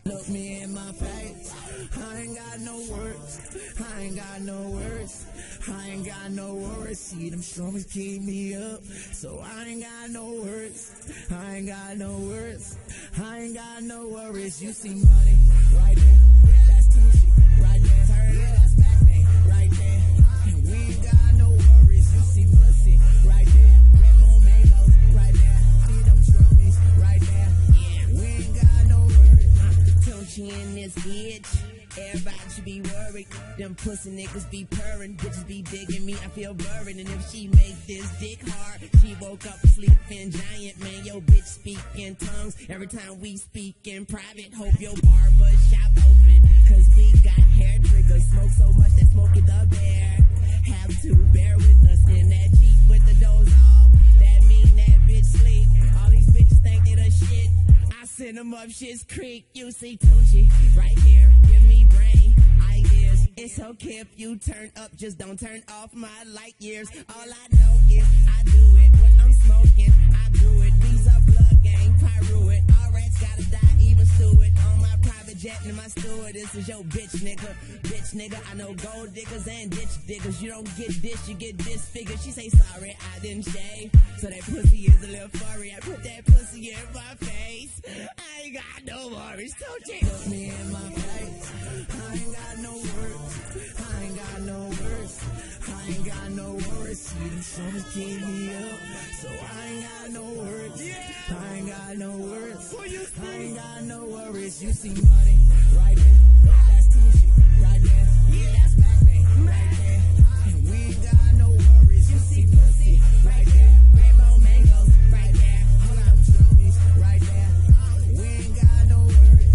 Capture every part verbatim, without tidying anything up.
Look me in my face, I ain't got no words, I ain't got no words, I ain't got no words. See them strummers keep me up, so I ain't got no words, I ain't got no words, I ain't got no worries. You see money right there, that's Tunechi right there, yeah, that's Pac-Man right there, and we ain't got no worries. You see pussy right there, red bone mangoes right there, see them strummies right there, yeah, we ain't got no worries. Tunechi in this bitch, everybody should be worried. Them pussy niggas be purring, bitches be digging me, I feel buried. And if she make this dick hard, she woke up sleeping giant. Man, yo bitch speak in tongues every time we speak in private. Hope your barber shop open, cause we got hair triggers. Smoke so much that Smokey the Bear have to bear with us in that Jeep with the doors off. That mean that bitch sleep. All these bitches think they the shit, I send them up Shit's Creek. You see Tunechi right here, give me brain ideas. It's okay if you turn up, just don't turn off my light years. All I know is I do it when I'm smoking, I do it. These are blood gang, pyro it. All rats gotta die, even stew it. On my private jet and my steward, this is your bitch nigga. Bitch nigga, I know gold diggers and ditch diggers. You don't get this, you get disfigured. She say sorry, I didn't shave, so that pussy is a little furry. I put that pussy in my face, I ain't got no worries. Tunechi, look me in my face, I ain't got no words, I ain't got no words, I ain't got no words. See them summers keep me up, so I ain't got no words, I ain't got no words, I ain't got no worries. You see money right there, that's Tunechi right there, yeah, that's Pac-Man right there, and we ain't got no worries. You see pussy right there, red bone mangoes right there, hold on, them strummies right there, we ain't got no worries,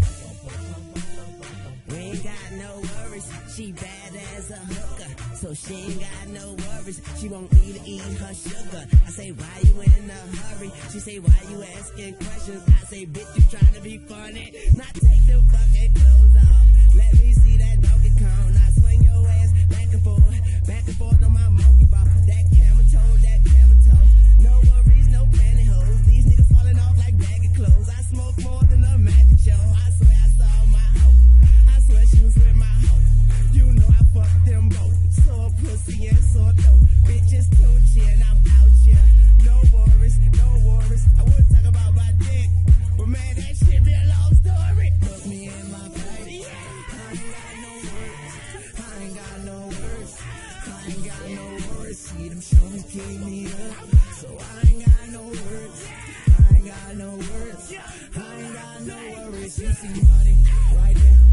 we ain't got no worries. She bad as a hooker, so she ain't got no worries. She want me to eat her sugar. I say, why you in a hurry? She say, why you asking questions? I say, bitch, you trying to be funny. Now take the fucking clothes off, let me see that Donkey Kong. Now swing your ass back and forth, back and forth on my monkey ball. That camel toe, that camel toe. No worries, no pantyhose. These niggas falling off like baggy clothes. I smoke more than a magic show. I swear I saw my hoe, I swear she was with my hoe. You know I fucked them both. So pussy and so dope. Bitches Tunechi and I'm out here. No worries, no worries. I would talk about my dick, but man, that shit be a long story. Look me in my face, I ain't got no words, I ain't got no words, I ain't got no words. See them strummers keep me up, so I ain't got no words, I ain't got no words, I ain't got no worries. You see money right there,